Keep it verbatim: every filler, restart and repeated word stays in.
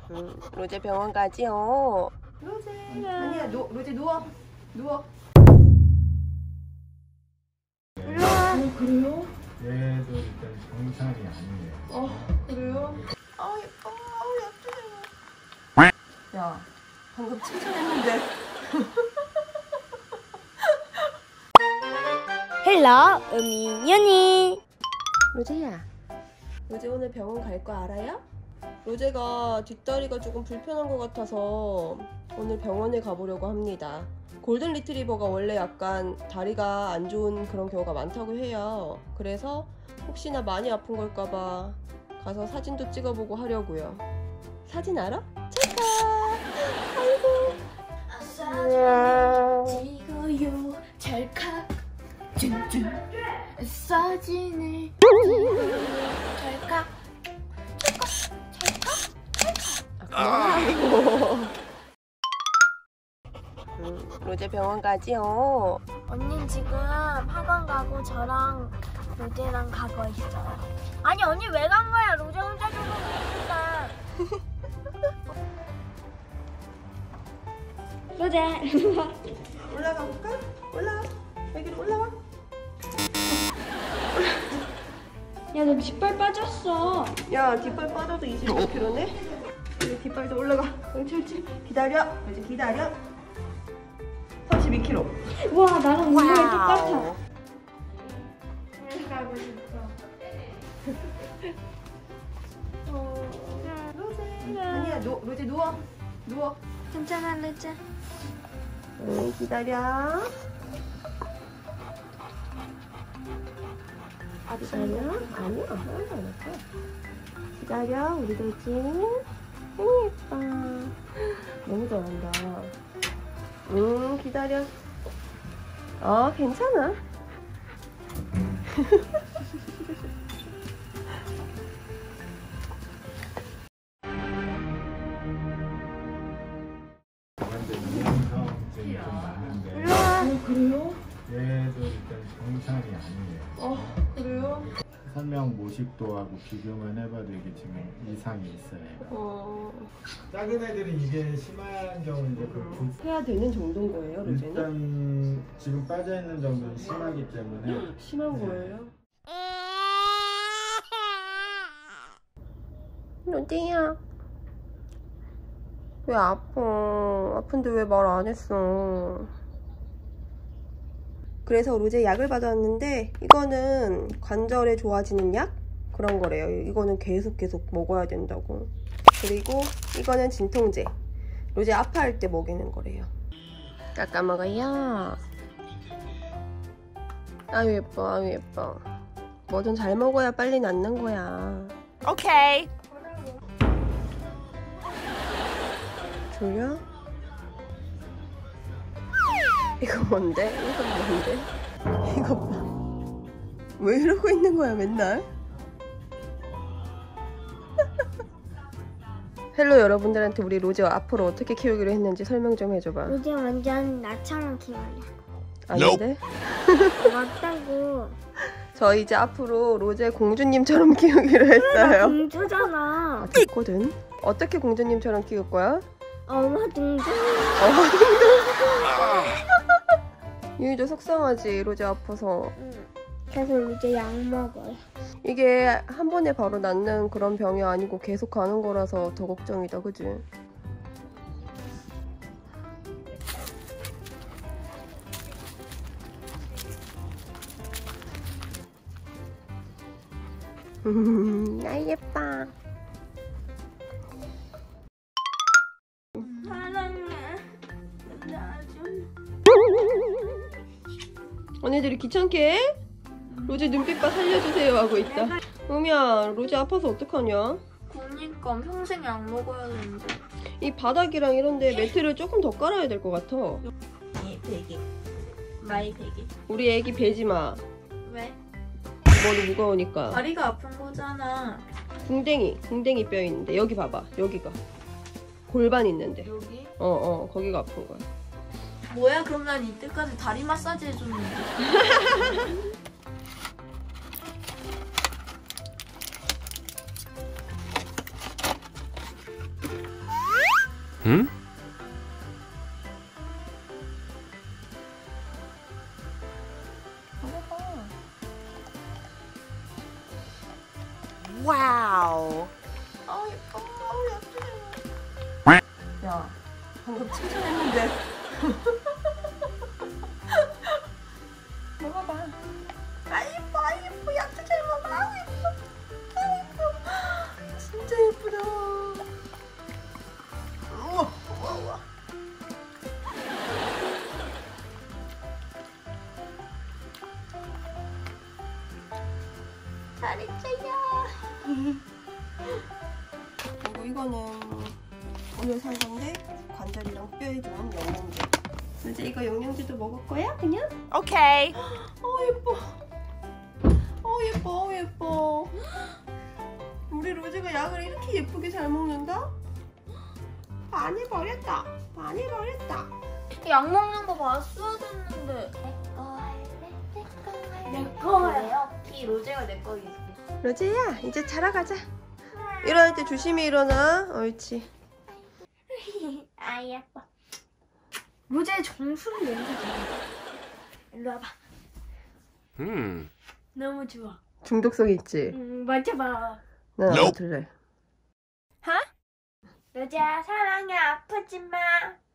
응, 로제 병원 가지요. 로제. 아니야, 노, 로제 누워. 누워. 일로와. 어, 그래요? 얘도 일단 정상이 아니에요. 어, 그래요? 아, 예뻐. 아, 예쁘네. 야, 방금 칭찬했는데. 헬로 음이윤이. 로제야, 로제 오늘 병원 갈 거 알아요? 로제가 뒷다리가 조금 불편한 것 같아서 오늘 병원에 가보려고 합니다. 골든 리트리버가 원래 약간 다리가 안 좋은 그런 경우가 많다고 해요. 그래서 혹시나 많이 아픈 걸까봐 가서 사진도 찍어보고 하려고요. 사진 알아? 찰칵! 아이고. 찍어요 찰칵 쭌쭌 사진을 찍어요 찰칵 아이고. 음, 로제 병원 가지요. 언니 지금 학원 가고 저랑 로제랑 가고 있어요. 아니 언니 왜 간 거야? 로제 혼자 좀 있는데. 로제. 올라가 볼까? 올라와. 여기로 올라와. 야 너 뒷발 빠졌어. 야, 뒷발 빠져도 이십오 킬로그램네? 여기 뒷발도 올라가. 옳지, 옳지. 기다려. 이제 기다려. 삼십이 킬로그램. 와 나랑 운동이 똑같아. 가고 싶어. 로제. 아니야, 노, 로제 누워. 누워. 괜찮아 로제. 응, 기다려. 기다려. 아니야, 하나도 안 왔어. 기다려, 우리 로제. 너무 예뻐. 너무 잘한다. 응, 기다려. 어, 괜찮아. 그런데 이형성증이 좀 많은데 어, 그래요? 얘도 일단 정상이 아니에요. 어, 그래요? 설명 모식도하고 비교만 해봐도 이게 지금 이상이 있어요. 어, 작은 애들은 이게 심한 경우 이제 그 부- 해야 되는 정도인 거예요, 로제는? 일단 지금 빠져 있는 정도는 심하기 때문에 심한 거예요? 로제야, 왜 아파? 아픈데 왜 말 안 했어? 그래서 로제 약을 받았는데 이거는 관절에 좋아지는 약? 그런 거래요. 이거는 계속 계속 먹어야 된다고. 그리고 이거는 진통제. 로제 아파할 때 먹이는 거래요. 깎아 먹어요. 아유 예뻐, 아유 예뻐. 뭐든 잘 먹어야 빨리 낫는 거야. 오케이. 졸려? 이거 뭔데? 이거 뭔데? 이거 봐. 왜 이러고 있는 거야 맨날? 헬로 여러분들한테 우리 로제와 앞으로 어떻게 키우기로 했는지 설명 좀 해줘봐. 로제 완전 나처럼 키워요. 아닌데? 맞다고. 저 이제 앞으로 로제 공주님처럼 키우기로 했어요. 공주잖아. 아, 됐거든? 어떻게 공주님처럼 키울 거야? 엄마 동주. 유이도 속상하지, 로제 아파서. 응. 그래서 로제 약 먹어요. 이게 한 번에 바로 낫는 그런 병이 아니고 계속 가는 거라서 더 걱정이다, 그지? 음, 아 예뻐. 사랑해. 나 좀. 언니들이 귀찮게 해? 로제 눈빛 봐, 살려주세요 하고 있다. 음이야, 로제 아파서 어떡하냐? 그러니까 평생 약 먹어야 되는데. 이 바닥이랑 이런데 매트를 조금 더 깔아야 될 것 같아. 이 베개. 마이 베개. 우리 애기 베지 마. 왜? 머리 무거우니까. 다리가 아픈 거잖아. 궁뎅이, 궁뎅이 뼈 있는데 여기 봐봐, 여기가 골반 있는데. 여기? 어어, 거기가 아픈 거야. 뭐야? 그럼 난 이때까지 다리 마사지 해줬는데. 응? 와우. 아 예뻐. 아우 예쁘네. 야, 방금 칭찬했는데. 먹어봐. 아 예뻐, 아 예뻐. 약도 잘 먹어. 아우 예뻐. 아우 예뻐. 진짜 예쁘다. 우와, 우와, 우와. 잘했어요. 그리고 이거는 오늘 산 건데 관절이랑 뼈에 좋은 영양제. 이제 이거 영양제도 먹을 거야? 그냥? 오케이. 어 예뻐. 어 예뻐. 어 예뻐. 우리 로즈가 약을 이렇게 예쁘게 잘 먹는다? 많이 버렸다. 많이 버렸다. 약 먹는 거 봤어야 됐는데. 내 거예요. 이 로제가 내 거겠지. 로즈야 이제 자러 가자. 일어날 때 조심히 일어나. 옳지. 아 예뻐. 로제 정수리 냄새 좋아. 일로 와봐. 음. 너무 좋아. 중독성 있지? 음, 맞춰봐. 나 Nope. 들래. 로제야 사랑해. 아프지 마.